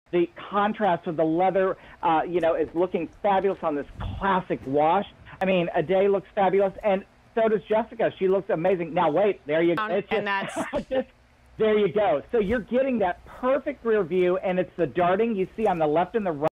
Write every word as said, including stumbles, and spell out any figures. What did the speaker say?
The contrast of the leather, uh, you know, is looking fabulous on this classic wash. I mean, Ade looks fabulous, and so does Jessica. She looks amazing. Now, wait, there you go. And It's just, that's just, there you go. So you're getting that perfect rear view, and it's the darting you see on the left and the right.